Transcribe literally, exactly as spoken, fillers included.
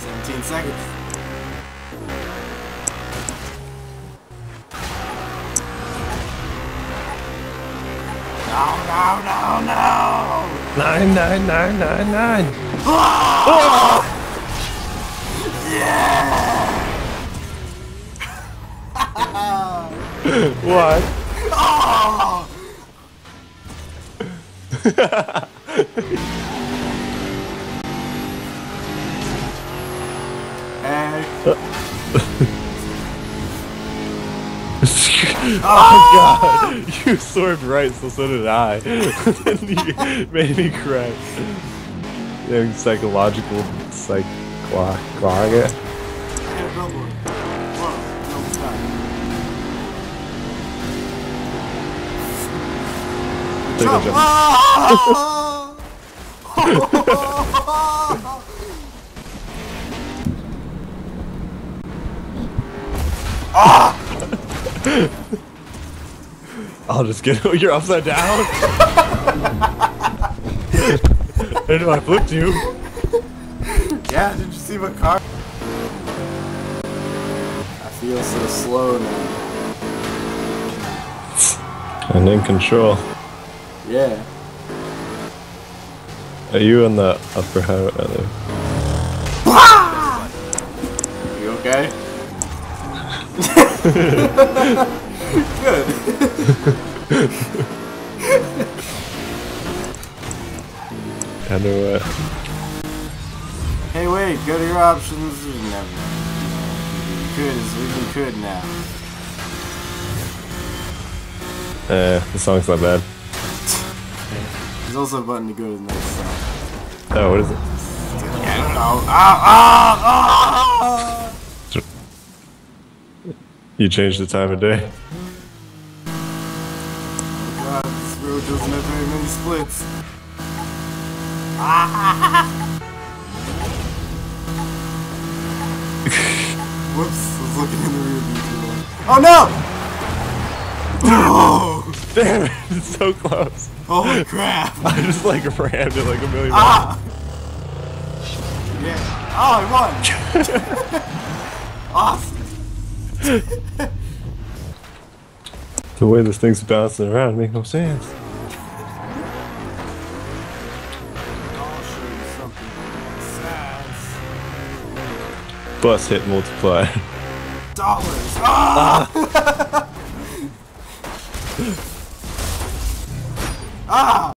seventeen seconds. No, no, no, no! Nine, nine, nine, nine, nine. Oh! Oh! Yeah! What? Oh! Hey. Oh god! You swerved right, so so did I. Then you made me crash. Having psychological psych clock clog it. Yeah, billboard. Whoa, no, it's not. Take a Jump. jump. Ah! I'll just get you're upside down. I know I flipped you. Yeah, did you see my car? I feel so slow now. And in control. Yeah. Are you in the upper highway? You okay? Good. How do I? Hey, wait, go to your options. Never. You could, we could now. Eh, the song's not bad. There's also a button to go to the next song. Oh, what is it? I don't know. Ah, ah, ah! You changed the time of day. Oh god, this road doesn't have very many splits. Ah! Whoops, I was looking in the rear view too long. Oh no! Oh! Damn it, it's so close. Holy crap! I just like rammed it like a million Ah! Yeah. Oh, I won! Awesome! The way this thing's bouncing around makes no sense. I'll show you something sass. Bus hit multiply. Dollars! Ah! Ah!